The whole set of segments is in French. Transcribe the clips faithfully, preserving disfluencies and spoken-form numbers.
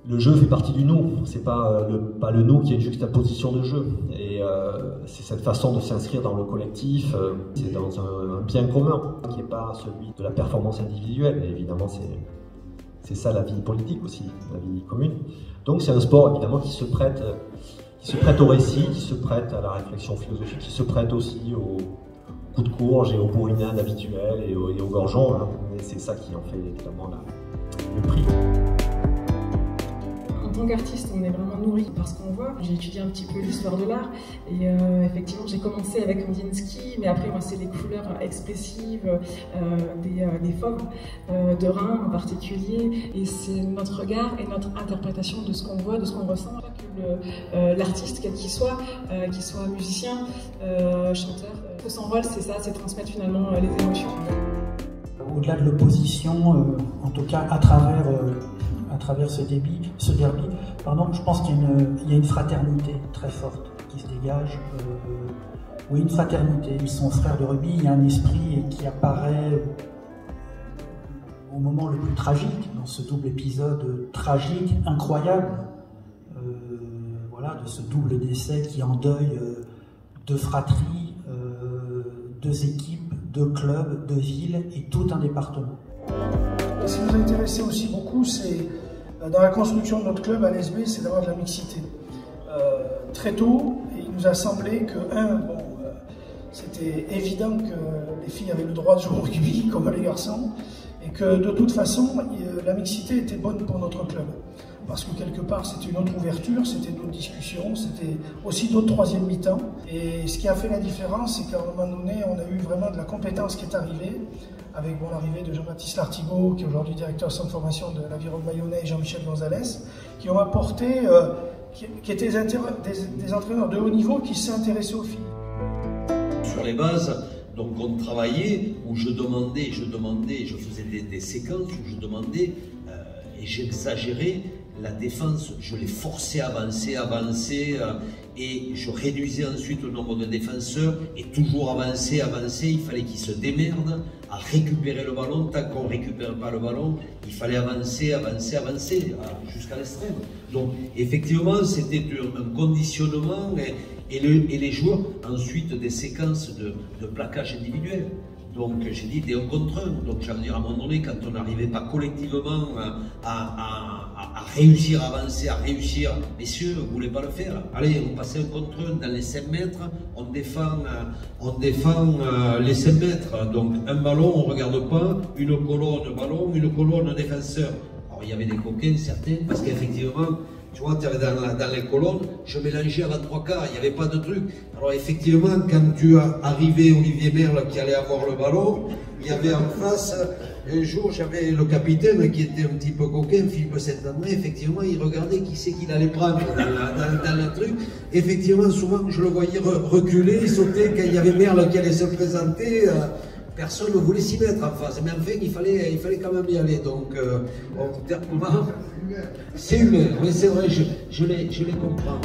le jeu fait partie du nous, c'est pas le, pas le nous qui est une juxtaposition de jeu. Et euh, c'est cette façon de s'inscrire dans le collectif, euh, c'est dans un, un bien commun, qui n'est pas celui de la performance individuelle. Et évidemment, c'est ça la vie politique aussi, la vie commune. Donc c'est un sport évidemment qui se prête, qui se prête au récit, qui se prête à la réflexion philosophique, qui se prête aussi au coup de courge et aux bourrinades habituelles et aux, et aux gorgeons. Hein. Et c'est ça qui en fait évidemment la, le prix. En tant qu'artiste, on est vraiment nourri par ce qu'on voit. J'ai étudié un petit peu l'histoire de l'art et euh, effectivement j'ai commencé avec Kandinsky, mais après moi c'est les couleurs expressives euh, des, euh, des fauves, euh, de Rhin en particulier, et c'est notre regard et notre interprétation de ce qu'on voit, de ce qu'on ressent. Euh, L'artiste, quel qu'il soit, euh, qu'il soit musicien, euh, chanteur, euh, son rôle c'est ça, c'est transmettre finalement euh, les émotions. Au-delà de l'opposition, euh, en tout cas à travers euh, à travers ce, débit, ce derby, pardon, je pense qu'il y, y a une fraternité très forte qui se dégage. Euh, oui, une fraternité. Ils sont frères de rugby, il y a un esprit qui apparaît au moment le plus tragique, dans ce double épisode tragique, incroyable, euh, voilà, de ce double décès qui endeuille euh, deux fratries, euh, deux équipes, deux clubs, deux villes et tout un département. Ce qui nous a intéressé aussi beaucoup, c'est dans la construction de notre club à l'S B, c'est d'avoir de la mixité. Euh, très tôt, il nous a semblé que, un, bon, euh, c'était évident que les filles avaient le droit de jouer au rugby comme les garçons, et que de toute façon, il, la mixité était bonne pour notre club. Parce que quelque part, c'était une autre ouverture, c'était d'autres discussions, c'était aussi d'autres troisième mi-temps. Et ce qui a fait la différence, c'est qu'à un moment donné, on a eu vraiment de la compétence qui est arrivée, avec bon, l'arrivée de Jean-Baptiste Lartigot, qui est aujourd'hui directeur centre de formation de l'Aviron de Bayonnais, et Jean-Michel Gonzalez, qui ont apporté, euh, qui, qui étaient des, des, des entraîneurs de haut niveau qui s'intéressaient aux filles. Sur les bases, donc on travaillait, où je demandais, je demandais, je faisais des, des séquences où je demandais, euh, et j'exagérais, la défense, je les forçais à avancer, avancer, euh, et je réduisais ensuite le nombre de défenseurs, et toujours avancer, avancer, il fallait qu'ils se démerdent à récupérer le ballon. Tant qu'on ne récupère pas le ballon, il fallait avancer, avancer, avancer, jusqu'à l'extrême. Donc effectivement, c'était un conditionnement, et, et, le, et les joueurs, ensuite des séquences de, de plaquage individuel. Donc j'ai dit des un contre un. Donc ça veut dire à un moment donné, quand on n'arrivait pas collectivement à, à, à, à réussir à avancer, à réussir, messieurs, vous ne voulez pas le faire. Allez, on passait un contre un dans les cinq mètres, on défend, on défend les cinq mètres. Donc un ballon, on ne regarde pas, une colonne ballon, une colonne défenseur. Alors il y avait des coquins certains, parce qu'effectivement, tu vois, tu avais dans, la, dans les colonnes, je mélangeais avant trois quarts, il n'y avait pas de truc. Alors effectivement, quand tu as arrivé Olivier Merle qui allait avoir le ballon, il y avait en face, un jour j'avais le capitaine qui était un petit peu coquin, Philippe Saint-André, effectivement il regardait qui c'est qu'il allait prendre dans, la, dans, dans le truc. Effectivement, souvent je le voyais reculer, il sautait quand il y avait Merle qui allait se présenter. Euh, Personne ne voulait s'y mettre en face, mais enfin il fallait, il fallait quand même y aller. Donc, euh, bon, c'est humain, mais c'est vrai, je, je, les, je les comprends.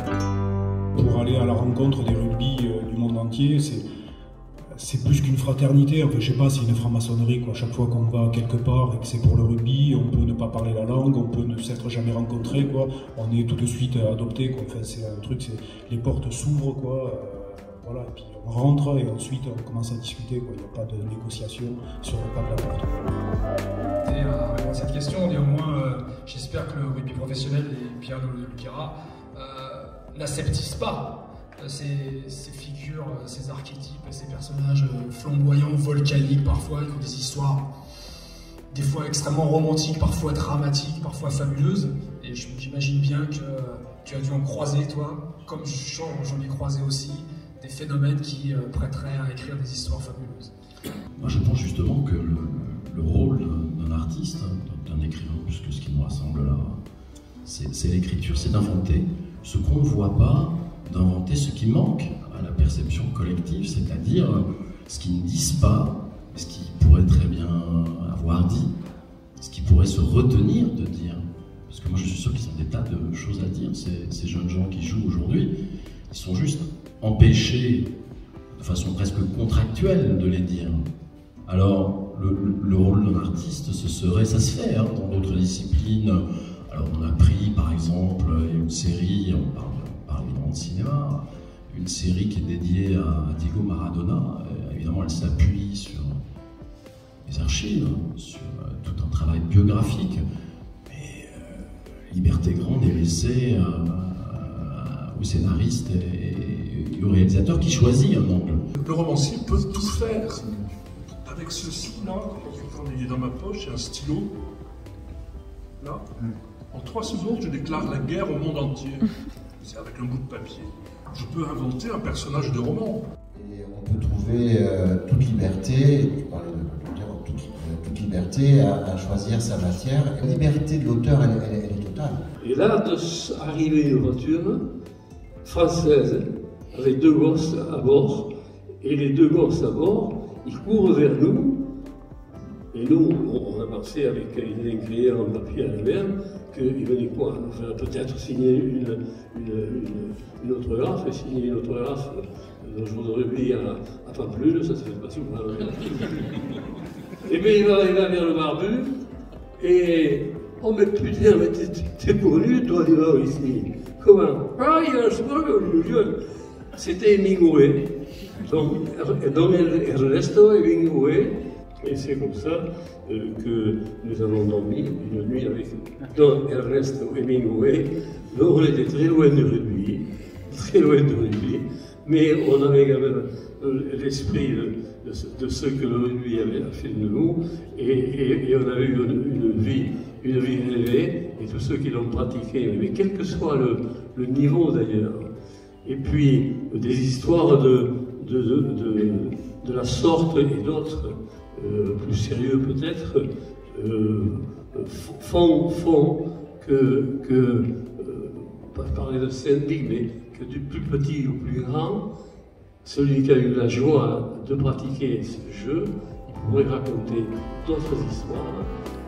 Pour aller à la rencontre des rugby euh, du monde entier, c'est plus qu'une fraternité. Enfin, je sais pas, c'est une franc-maçonnerie, quoi. Chaque fois qu'on va quelque part et que c'est pour le rugby, on peut ne pas parler la langue, on peut ne s'être jamais rencontré, quoi. On est tout de suite adopté, quoi. Enfin, c'est un truc, les portes s'ouvrent, quoi. Euh, Voilà, et puis on rentre et ensuite on commence à discuter, quoi. Il n'y a pas de négociation sur le pas de la porte. Et à répondre à cette question, néanmoins, euh, j'espère que le rugby professionnel, et Pierre nous le dira, euh, n'aseptissent pas euh, ces, ces figures, euh, ces archétypes, ces personnages euh, flamboyants, volcaniques parfois, qui ont des histoires des fois extrêmement romantiques, parfois dramatiques, parfois fabuleuses. Et j'imagine bien que euh, tu as dû en croiser, toi, comme j'en ai croisé aussi, des phénomènes qui euh, prêteraient à écrire des histoires fabuleuses. Moi je pense justement que le, le rôle d'un artiste, d'un écrivain, puisque ce qui nous rassemble là, c'est l'écriture, c'est d'inventer ce qu'on ne voit pas, d'inventer ce qui manque à la perception collective, c'est-à-dire ce qu'ils ne disent pas, ce qu'ils pourraient très bien avoir dit, ce qu'ils pourraient se retenir de dire. Parce que moi je suis sûr qu'ils ont des tas de choses à dire, ces, ces jeunes gens qui jouent aujourd'hui, ils sont juste empêchés de façon presque contractuelle de les dire. Alors, le, le rôle d'un artiste, ce serait, ça se fait hein, dans d'autres disciplines, Alors on a pris par exemple une série, on parle, on parle évidemment de cinéma, une série qui est dédiée à Diego Maradona. Euh, évidemment elle s'appuie sur les archives, sur euh, tout un travail biographique, mais euh, liberté grande est laissée euh, euh, aux scénaristes et, et aux réalisateurs qui choisissent un angle. Le romancier peut tout faire. Avec ceci, là, quand il est dans ma poche, j'ai un stylo. Là, en trois secondes, je déclare la guerre au monde entier. C'est avec un bout de papier. Je peux inventer un personnage de roman. Et on peut trouver euh, toute liberté, tu parlais de, de dire, toute, euh, toute liberté à, à choisir sa matière. La liberté de l'auteur, elle, elle, elle est totale. Et là, arrivée une voiture française avec deux gosses à bord, et les deux gosses à bord, ils courent vers nous, et nous, on a pensé avec une écrire en papier à la mer qu'il venait quoi, enfin, peut-être signer une, une, une, une autographe, et signer une autographe d'un joueur de rugby à, à Pampelune, ça se fait pas souvent. Et bien il va, il va vers le barbu, et oh mais putain, mais t'es connu, toi, dis là ici. Comment? Ah, il y a un sport, c'était Hemingway. Donc, Don Ernesto Hemingway, et c'est comme ça euh, que nous avons dormi une nuit avec Don Ernesto Hemingway. Donc on était très loin du rugby, très loin du rugby, mais on avait quand même euh, l'esprit de, de, de ce que le rugby avait fait de nous, et, et, et on a eu une, une vie, une vie élevée, et tous ceux qui l'ont pratiqué, mais quel que soit le, le niveau d'ailleurs. Et puis des histoires de De, de, de, de la sorte et d'autres, euh, plus sérieux peut-être, euh, font, font que, que euh, pas parler de Sandy, mais que du plus petit au plus grand, celui qui a eu la joie de pratiquer ce jeu, il pourrait raconter d'autres histoires.